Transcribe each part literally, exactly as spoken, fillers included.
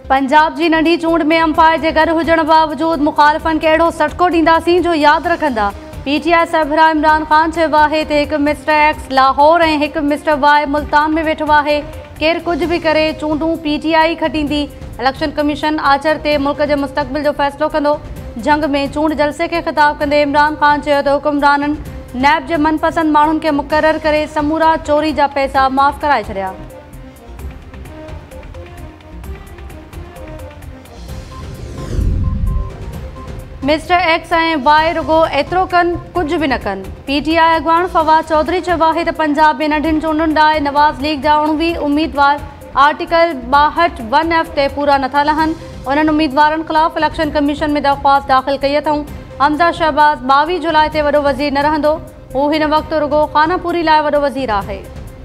पंजाब जी नंढी चूंड में अंपायर के घर हुजण बावजूद मुखालिफन के अड़ो सटको दींदासीं जो याद रखंदा। पीटीआई सरबराह इमरान खान चयो आहे त हिकु मिस्टर एक्स लाहौर ऐं हिकु मिस्टर वाई मुल्तान में वेठो आहे। केर कुछ भी करे चूंडूं पीटीआई खटींदी। इलेक्शन कमीशन आचर ते मुल्क के मुस्तक़बिल जो फैसलो कंदो। जंग में चूंड जलसे के खिताब कंदे इमरान खान चयो त हुकुमराननि नैब के मनपसंद माण्हुनि के मुक़रर करे समूरा चोरी जा पैसा माफ़ कराए छॾिया। मिस्टर एक्स ऐं वाई रुगो एतिरो कनि कुछ भी न कनि। पीटीआई अॻवान फवाद चौधरी चयो आहे त पंजाब में नंढियुनि चूंडुनि ॾांहुं नवाज़ लीग जा उणिवीह उम्मीदवार आर्टिकल ॿाहठि वन एफ ते पूरा नथा लहनि। उन्हनि उम्मीदवारनि ख़िलाफ़ इलेक्शन कमीशन में दरख़्वास्त दाख़िल कई अथऊं। हमज़ा शहबाज़ ॿावीह जुलाई ते वॾो वज़ीर न रहंदो। हू हिन वक़्तु रुगो खानापुरी लाइ वॾो वज़ीर आहे।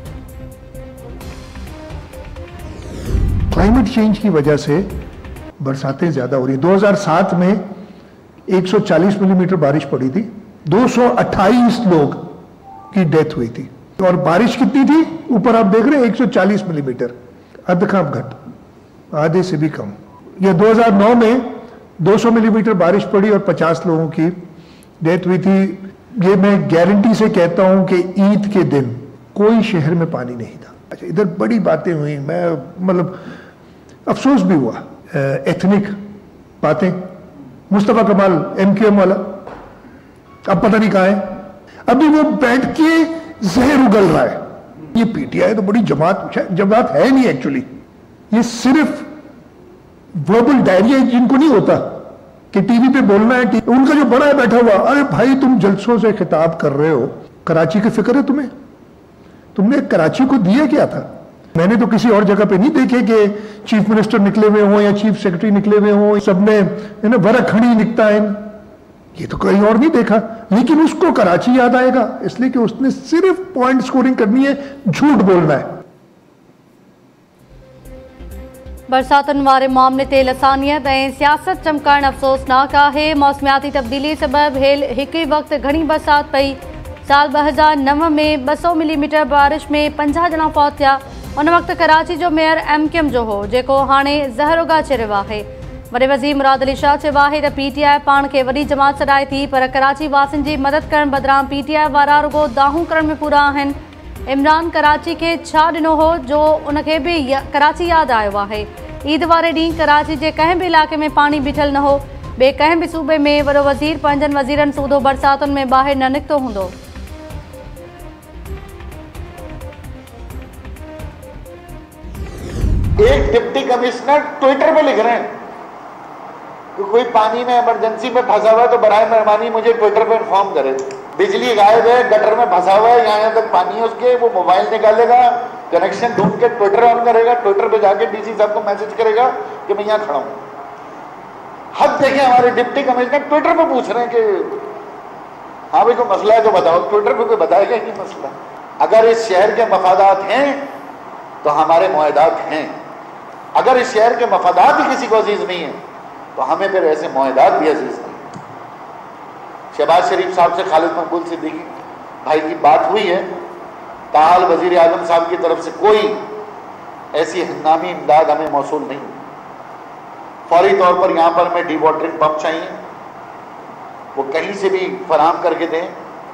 क्लाइमेट चेंज की वजह से बरसातें ज़्यादा हो रही हैं। दो हज़ार सात में एक सौ चालीस मिलीमीटर बारिश पड़ी थी। दो सौ अट्ठाईस लोग की डेथ हुई थी। और बारिश कितनी थी ऊपर आप देख रहे हैं एक सौ चालीस मिलीमीटर, अध खाप घट, आधे से भी कम। ये दो हज़ार नौ में दो सौ मिलीमीटर बारिश पड़ी और पचास लोगों की डेथ हुई थी। ये मैं गारंटी से कहता हूं कि ईद के दिन कोई शहर में पानी नहीं था। अच्छा, इधर बड़ी बातें हुई, मैं मतलब अफसोस भी हुआ, एथनिक बातें। मुस्तफा कमाल एम क्यू एम वाला अब पता नहीं कहाँ है। अभी वो बैठ के जहर उगल रहा है। ये पीटीआई तो बड़ी जमात जमात है नहीं एक्चुअली। ये सिर्फ वर्बल डायरिया जिनको नहीं होता कि टीवी पे बोलना है, उनका जो बड़ा है बैठा हुआ, अरे भाई तुम जलसों से खिताब कर रहे हो, कराची की फिक्र है तुम्हें? तुमने कराची को दिया क्या था? मैंने तो किसी और जगह पे नहीं देखे कि चीफ मिनिस्टर निकले हुए हों या चीफ सेक्रेटरी निकले हुए हों, सबने ना वरक खड़ी निकता है। ये तो कहीं और नहीं देखा। लेकिन उसको कराची याद आएगा इसलिए कि उसने सिर्फ पॉइंट स्कोरिंग करनी है, झूठ बोलना है। बरसातुनि वारे मामले ते लसानियत ऐं सियासत चमकाइण अफ़सोसनाक आहे। मौसमियाती तब्दीली सबब हेल हिकु ई वक़्तु घणी बरसात पई। साल ॿ हज़ार नव में ॿ सौ मिलीमीटर बारिश में पंजाह ॼणा फौत थिया। उन वक़्तु कराची जो मेयर एम क्यू एम जो हो, जेको हाणे ज़हर उगाचे रहियो आहे। वॾे वज़ीर मुराद अली शाह चयो आहे त पीटीआई पाण खे वॾी जमात सॾाए थी, पर कराची वासियुनि जी मदद करण बदिरां पीटीआई वारा रुगो दाहूं करण में पूरा आहिनि। इमरान कराची खे छा ॾिनो हो जो उनखे बि कराची यादि आयो आहे। ईद वारे ॾींहुं कराची जे कंहिं बि इलाइक़े में पाणी बीठल न हो। ॿिए कंहिं बि सूबे में वॾो वज़ीर पंहिंजनि वज़ीरनि सूधो बरसातुनि में ॿाहिरि न निकितो हूंदो। एक डिप्टी कमिश्नर ट्विटर पे लिख रहे हैं कि कोई पानी में इमरजेंसी में फंसा हुआ है तो बराए मेहरबानी मुझे ट्विटर पे इन्फॉर्म करे। बिजली गायब है, गटर में फंसा हुआ है, यहाँ यहाँ तक पानी है उसके, वो मोबाइल निकालेगा, कनेक्शन ढूंढ के ट्विटर ऑन करेगा, ट्विटर पे जाके डीसी साहब को मैसेज करेगा कि मैं यहाँ खड़ा हूँ। हद देखें, हमारे डिप्टी कमिश्नर ट्विटर पे पूछ रहे हैं कि हाँ भाई कोई मसला है तो बताओ। ट्विटर पे कोई बताएगा ही नहीं मसला। अगर इस शहर के मफादात हैं तो हमारे मुआहदात हैं। अगर इस शहर के मफादात ही किसी को अजीज नहीं है तो हमें फिर ऐसे मुआहदात भी अजीज नहीं। शहबाज शरीफ साहब से खालिद मकबूल सिद्दीकी भाई की बात हुई है। ताल वजीर आजम साहब की तरफ से कोई ऐसी हंगामी इमदाद हमें मौसूल नहीं। फौरी तौर पर यहाँ पर हमें डी वाटरिंग पंप चाहिए, वो कहीं से भी फराहम करके दें।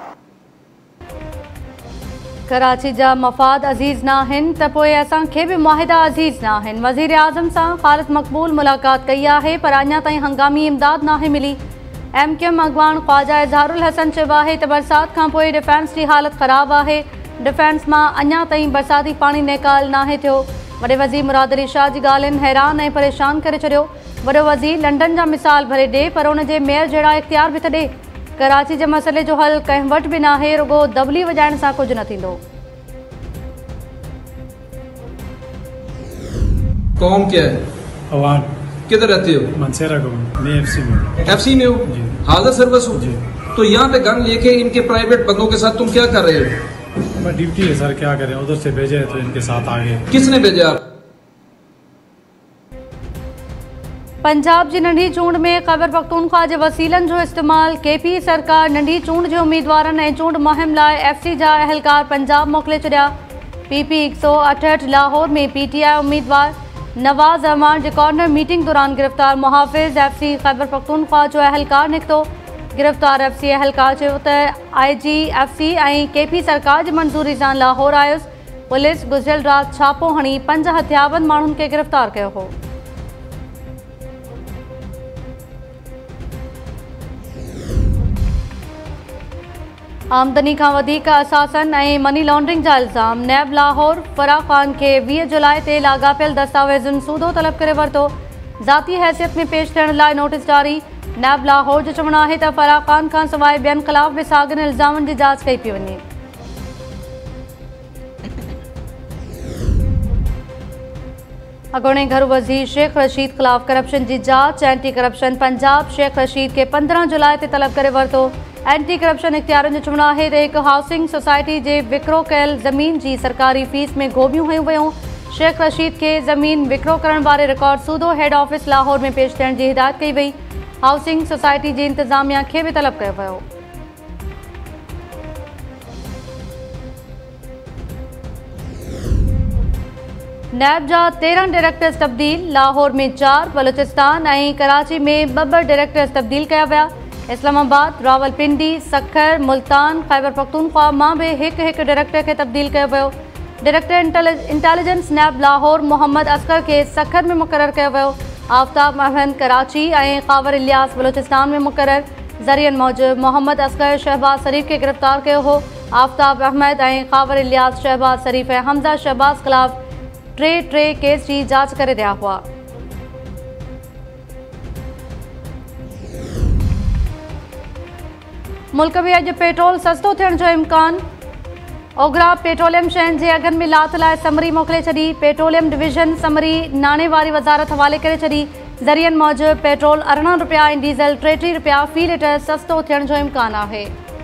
कराची जा मफ़ाद अज़ीज़ न आहिनि त पोइ असांखे बि मुआहिदा अज़ीज़ न आहिनि। वज़ीर आज़म सां ख़ालिद मक़बूल मुलाक़ात कई आहे, पर अञा ताईं हंगामी इमदाद नाहे मिली। एम क्यू एम अॻवान ख़्वाजा इज़हारुल हसन चयो आहे त बरसात खां पोइ डिफेंस जी हालत ख़राब आहे। डिफेंस मां अञा ताईं बरसाती पाणी निकाल नाहे थियो। वॾे वज़ीर मुराद अली शाह जी ॻाल्हियुनि हैरान ऐं परेशान करे छॾियो। वॾो वज़ीर लंडन जा मिसाल भरे ॾे, पर उन जे मेयर जहिड़ा इख़्तियार बि त ॾे। कराची जे मसइले जो हल कंहिं वटि बि नाहे, रुगो दबली वॼाइण सां कुझु न थींदो। कौम क्या है? अवान। किधर रहते हो? मनसेरा कौम। मैं एफसी में। एफसी में हो? जी। हाजिर सर्विस हो? जी। तो यहाँ पे गन लेके इनके प्राइवेट बंदों के साथ तुम क्या कर रहे हो? मैं ड्यूटी है सर, क्या करें, उधर से भेजे तो इनके साथ आ गए। किसने भेजा आप? पंजाब जी नंढी चूंड में ख़ैबर पख्तूनख्वा जे वसीलनि जो इस्तेमाल। के पी सरकार नंढी चूंड जे उम्मीदवारनि ऐं चूंड मुहिम लाइ एफ सी जा अहलकार पंजाब मोकिले छॾिया। पी पी हिकु सौ अठहठि लाहौर में पी टी आई उम्मीदवार नवाज़ अहमान जे कॉर्नर मीटिंग दौरान गिरफ़्तार मुहाफ़िज़ एफ सी खैबर पख्तूनख्वा जो अहलकार निकितो। गिरफ़्तार एफ सी अहलकार चयो त आई जी एफ सी ऐं के पी सरकार जी मंज़ूरी सां लाहौर आयुसि। पुलिस गुज़िरियल राति छापो हणी पंज हथियारबंद माण्हुनि खे गिरफ़्तार कयो हो। आमदनी खां वधीक असासन ऐं मनी लॉन्ड्रिंग जा इल्ज़ाम। नैब लाहौर फराह ख़ान खे वीह जुलाई ते लाॻापियल दस्तावेज़ुनि सूदो तलब करे वरितो। ज़ाती हैसियत में पेश थियण लाइ नोटिस जारी। नैब लाहौर जो चवणु आहे त फराह ख़ान खां सवाइ ॿियनि ख़िलाफ़ बि साॻियुनि इल्ज़ामनि जी जाच कई पई वञे। अॻूणे घर वज़ीर शेख रशीद ख़िलाफ़ करप्शन जी जाच। एंटी करप्शन पंजाब शेख रशीद खे पंद्रहं जुलाई ते तलब करे वरितो। एंटी करप्शन इख़्तियारनि जो चवणु आहे त हिकु हाउसिंग सोसाइटी जे विकिरो कयल ज़मीन जी सरकारी फीस में गोबियूं हयूं वयूं। शेख रशीद खे ज़मीन विकिरो करण वारे रिकॉर्ड सूदो हेड ऑफिस लाहौर में पेश थियण जी हिदायत कई वई। हाउसिंग सोसाइटी जी इंतज़ामिया खे बि तलब कयो वियो। नैब जा तेरहं डायरेक्टर्स तब्दील। लाहौर में चार, बलूचिस्तान ऐं कराची में ॿ ॿ डायरेक्टर्स तब्दील कया विया। इस्लामाबाद, रावलपिंडी, सखर, मुल्तान, खैबर पख्तूनख्वा मां बि हिकु हिकु डायरेक्टर खे तब्दील कयो वियो। डायरेक्टर इंटेलिजेंस नैब लाहौर मोहम्मद असगर खे सखर में मुक़ररु कयो वियो। आफ्ताब अहमद कराची ऐं ख़ावर इलियास बलूचिस्तान में मुक़ररु। ज़रियनि मूजिबि मोहम्मद असगर शहबाज शरीफ़ खे गिरफ़्तार कयो हो। आफ्ताब अहमद ऐं ख़ावर इलियास शहबाज शरीफ़ ऐं हमज़ा शहबाज ख़िलाफ़ टे टे केस जी जांच करे रहिया हुआ। मुल्क में अॼु पेट्रोल सस्तो थियण जो इम्कान। ओगरा पेट्रोलियम शयुनि जे अघनि में लाथ लाइ समरी मोकिले छॾी। पेट्रोलियम डिवीज़न समरी नाणे वारी वज़ारत हवाले करे छॾी। ज़रियनि मूजिबि पेट्रोल अरिड़हं रुपया ऐं डीज़ल टेटीह रुपया फ़ी लीटर सस्तो थियण जो इम्कान आहे।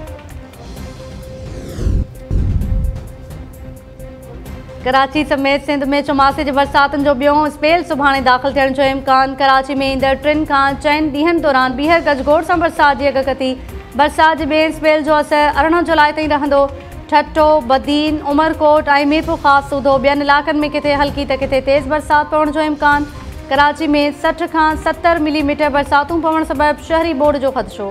कराची समेत सिंध में चौमासे जी बरसातुनि जो ॿियों स्पेल सुभाणे दाख़िल थियण जो इम्कान। कराची में ईंदड़ टिनि खां चइनि ॾींहंनि दौरान ॿीहर गजगोड़ सां बरसाति जी अॻकथी। बरसात जे ॿिए स्पेल जो असर अरिड़हं जुलाई ताईं रहंदो। ठट्टो, बदीन, उमरकोट ऐं मीरपुर ख़ासि सूधो ॿियनि इलाइक़नि में किथे हल्की त किथे तेज़ बरसाति पवण जो इम्कान। कराची में सठि खां सतरि मिलीमीटर बरसातूं पवण सबबि शहरी ॿोड़ जो ख़दशो।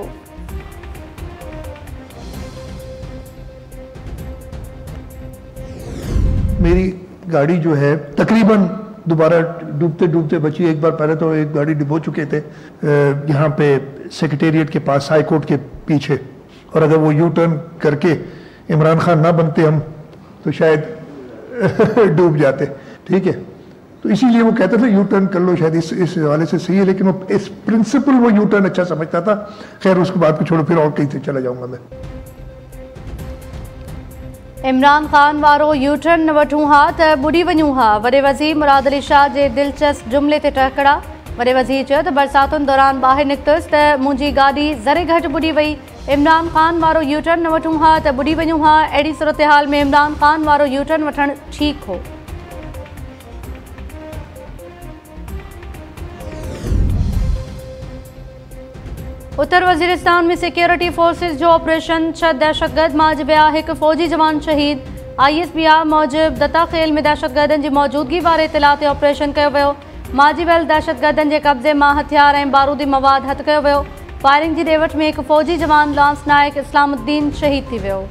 मेरी गाड़ी जो है तकरीबन दोबारा डूबते डूबते बची। एक बार पहले तो एक गाड़ी डुबो चुके थे यहाँ पे सेक्रेटेरिएट के पास, हाई कोर्ट के पीछे, और अगर वो यू टर्न करके इमरान खान ना बनते हम तो शायद डूब जाते। ठीक है, तो इसीलिए वो कहता था यू टर्न कर लो, शायद इस इस हवाले से सही है, लेकिन वो इस प्रिंसिपल वो यू टर्न अच्छा समझता था। खैर उसके बाद को छोड़ो, फिर और कहीं से चला जाऊंगा मैं। इमरान खान वारो यू टर्न न वठूं हा त ॿुॾी वञूं हा। वॾे वज़ीर मुराद अली शाह जे दिलचस्प जुमिले ते टकड़ा। वॾे वज़ीर चयो त बरसातुनि दौरान ॿाहिरि निकितुसि त मुंहिंजी गाॾी ज़रे घटि ॿुॾी वई। इमरान खान वारो यू टर्न न वठूं हा त ॿुॾी वञूं हा। अहिड़ी सूरत हाल में इमरान खान वारो यू टर्न वठणु ठीकु हो। उत्तर वज़ीरिस्तान में सिक्योरिटी फोर्सेस जो ऑपरेशन छह दहशतगर्द मारिजी विया। हिकु फ़ौजी जवान शहीद। आई एस बी आर मूजिबि दत्ता खेल में दहशतगर्दनि जी मौजूदगी वारे इतला ते ऑपरेशन कयो वियो। मारिजी वियल दहशतगर्दनि जे कब्ज़े मां हथियार ऐं बारूदी मवाद हथु कयो वियो। फायरिंग जी ॾेवट में हिकु फ़ौजी जवान लांस नायक इस्लामुद्दीन शहीद थी वियो।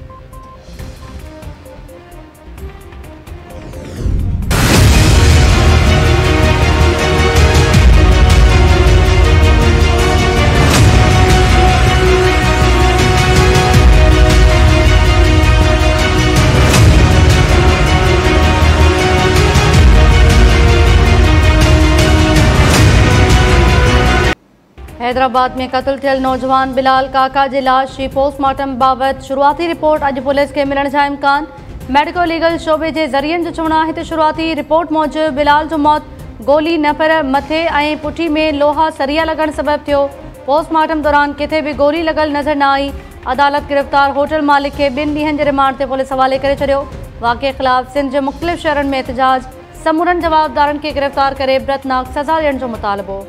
हैदराबाद में क़त्ल थियल नौजवान बिलाल काका जी लाश जी पोस्टमार्टम बाबति शुरूआती रिपोर्ट अॼु पुलिस खे मिलण जा इम्कान। मेडिको लीगल शोबे जे ज़रियनि जो चवणु आहे त शुरूआती रिपोर्ट मूजिबि बिलाल जो मौत गोली न पर मथे ऐं पुठी में लोहा सरिया लॻण सबबि थियो। पोस्टमार्टम दौरान किथे बि गोली लॻल नज़र न आई। अदालत गिरफ़्तार होटल मालिक खे ॿिनि ॾींहंनि जे रिमांड ते पुलिस हवाले करे छॾियो। वाक़िए ख़िलाफ़ सिंध जे मुख़्तलिफ़ शहरनि में एहतजाज। समूरनि जवाबदारनि खे गिरफ़्तार करे इबरतनाक सज़ा ॾियण जो मुतालबो।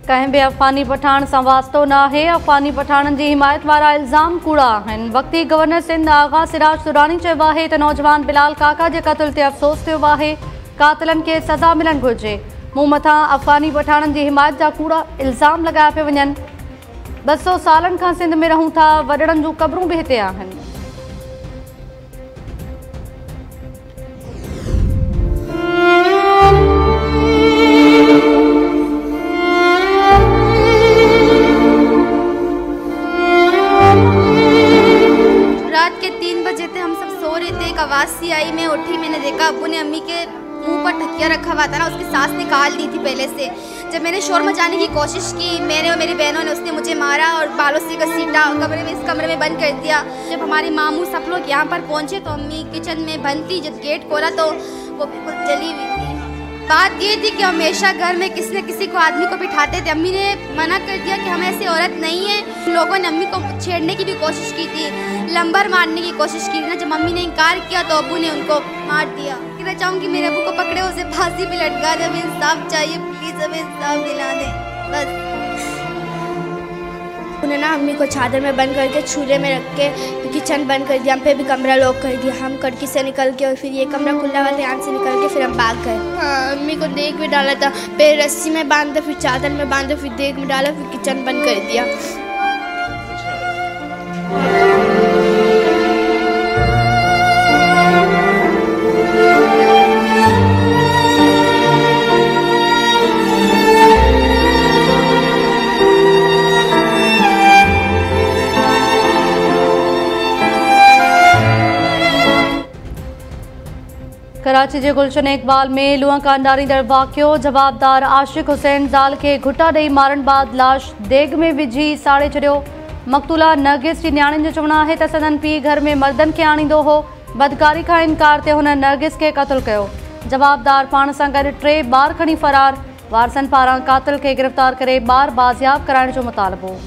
कंहिं बि अफ़गानी पठाण सां वास्तो न आहे। अफ़गानी पठाणनि जी हिमायत वारा इल्ज़ाम कूड़ा आहिनि। वक़्ती गवर्नर सिंध आगा सिराज दुरानी चयो आहे त नौजवान बिलाल काका जे क़त्ल ते अफ़सोस थियो आहे। कातिलनि खे सज़ा मिलणु घुरिजे। मूं मथां अफ़गानी पठाणनि जी हिमायत जा कूड़ा इल्ज़ाम लॻाया पिया वञनि। ॿ सौ सालनि खां सिंध में रहूं था, वॾड़नि जूं क़बरूं बि हिते आहिनि। रात के तीन बजे थे, हम सब सो रहे थे। एक आवाज़ सी आई, मैं उठी, मैंने देखा अब्बू ने अम्मी के मुंह पर ढकिया रखा हुआ था ना, उसकी सांस निकाल दी थी पहले से। जब मैंने शोर मचाने की कोशिश की, मैंने और मेरी बहनों ने, उसने मुझे मारा और बालों से घसीटा, कमरे में इस कमरे में बंद कर दिया। जब हमारी मामू सब लोग यहाँ पर पहुँचे तो अम्मी किचन में बंद थी। जब गेट खोला तो वो बिल्कुल जली हुई थी। बात ये थी कि हमेशा घर में किसी न किसी को आदमी को बिठाते थे। अम्मी ने मना कर दिया कि हम ऐसी औरत नहीं है। लोगों ने अम्मी को छेड़ने की भी कोशिश की थी, लंबर मारने की कोशिश की थी ना। जब मम्मी ने इनकार किया तो अब्बू ने उनको मार दिया। कहना चाहूँगी मेरे अब्बू को पकड़े, उसे फांसी भी लटका दे। हमें इंसाफ चाहिए, प्लीज़ हमें इंसाफ दिला दें बस। उन्होंने ना अम्मी को चादर में बंद करके चूल्हे में रख के किचन बंद कर दिया। हम पे भी कमरा लॉक कर दिया। हम खिड़की से निकल के और फिर ये कमरा खुला हुआ था, यहाँ से निकल के फिर हम भाग गए। हाँ, अम्मी को देख भी डाला था, पैर रस्सी में बांधा, फिर चादर में बांधा, फिर देख में डाला, फिर किचन बंद कर दिया। कराची के गुलशन इकबाल में लूह कांडारी दर वाक़ियो। जवाबदार आशिक हुसैन ज़ाल के घुटा ॾेई मारण बाद लाश देग में विझी साड़े छॾियो। मक़तूला नरगिस जी न्याणियुनि जो चवणु आहे त संदन पीउ घर में मर्दनि खे आणींदो हो। बदकारी खां इनकार ते हुन नरगिस खे क़त्ल कयो। जवाबदार पाण सां गॾु टे ॿार खणी फ़रार। वारसनि पारां कातिल खे गिरफ़्तार करे ॿार बाज़ियाब कराइण जो मुतालबो।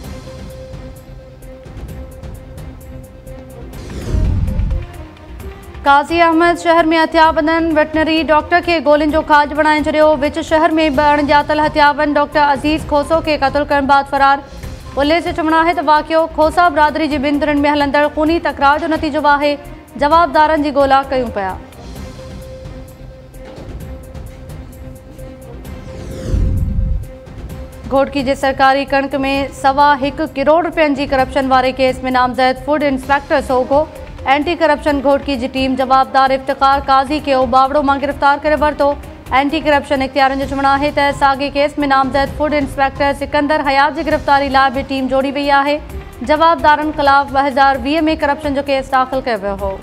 काज़ी अहमद शहर में हथियाबंदनि वेटनरी डॉक्टर के गोलियुनि जो खाज बणाए छॾियो। विच शहर में ॿ अणॼातल हथियाबंद डॉक्टर अज़ीज़ खोसो के क़त्ल करण बाद फ़रार। पुलिस जो चवणु आहे त वाक़ियो खोसा बिरादरी जी ॿिनि धुरनि में हलंदड़ ख़ूनी तकरार जो नतीजो आहे। जवाबदारनि जी ॻोल्हा कयूं पिया। घोटकी जे सरकारी कणक में सवा हिकु किरोड़ रुपयनि जी करप्शन वारे केस में नामज़द फूड इंस्पेक्टर सोगो। एंटी करप्शन घोटकी जी टीम जवाबदार इफ्तिखार काज़ी खे बावड़ो मां गिरफ़्तार करे वरितो। एंटी करप्शन इख्तियारनि जो चवणु आहे त साॻे केस में नामज़द फूड इंस्पेक्टर सिकंदर हयात जी गिरफ़्तारी लाइ बि टीम जोड़ी वई आहे। जवाबदारनि ख़िलाफ़ ॿ हज़ार वीह में करप्शन जो केस दाख़िल कयो वियो हो।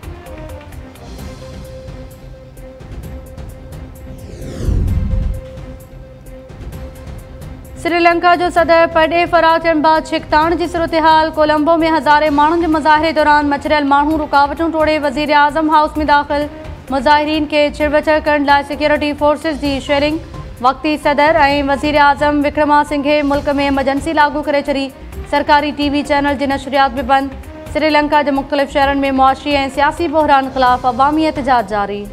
श्रीलंका जो सदर पॾे फरार थियण बाद छिकताण जी सूरत हाल। कोलंबो में हज़ारे माण्हुनि जे मुज़ाहिरे दौरान मचरियल माण्हू रुकावटूं तोड़े वज़ीर आज़म हाउस में दाख़िल। मुज़ाहिरीन खे छिड़बछड़ करण लाइ सिक्योरिटी फोर्सिस जी शेयरिंग। वक़्ती सदर ऐं वज़ीर आज़म विक्रमासिंघे मुल्क में एमरजेंसी लागू करे छॾी। सरकारी टीवी चैनल जी नशरियात बि बंदि। श्रीलंका जे मुख़्तलिफ़ शहरनि में मुआशी ऐं सियासी बहरान ख़िलाफ़ अवामी एहतजाज जारी।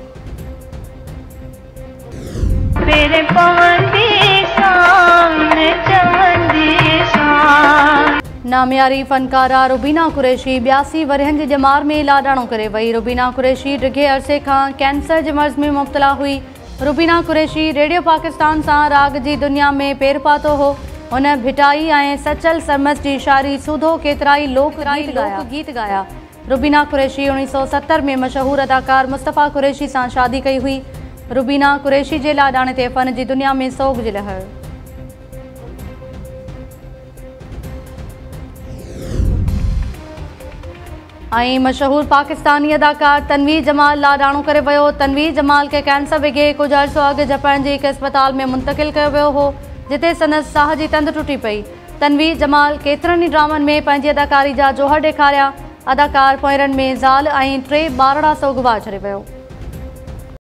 नामियारी फनकारा रुबीना कुरैशी ॿियासी वरहनि जी ॼमार में लाॾाणो करे वई। रुबीना कुरैशी ॾिघे अरसे खां कैंसर जे मर्ज़ में मुब्तला हुई। रुबीना कुरैशी रेडियो पाकिस्तान सां राग जी दुनिया में पेर पातो हो। हुन भिटाई ऐं सचल सरमस जी शाइरी सूधो केतिराई लोक गीत ॻाया। रुबीना कुरैशी उणिवीह सौ सतरि में मशहूर अदाकार मुस्तफ़ा कुरैशी सां शादी कई हुई। रुबीना कुरैशी जे लाॾाणे ते फ़न जी दुनिया में सोग जी लहर। ऐं मशहूर पाकिस्तानी अदाकार तनवीर जमाल लाॾाणो करे वियो। तनवीर जमाल खे कैंसर विघे कुझु अर्सो अॻु जपण जे हिकु अस्पताल में मुंतक़िल कयो वियो हो, जिते संदसि साह जी तंद टुटी पई। तनवीर जमाल केतिरनि ई ड्रामनि में पंहिंजी अदाकारी जा जोहर ॾेखारिया। अदाकार पोइरनि में ज़ाल ऐं टे ॿारड़ा सोग गवा छॾे वियो।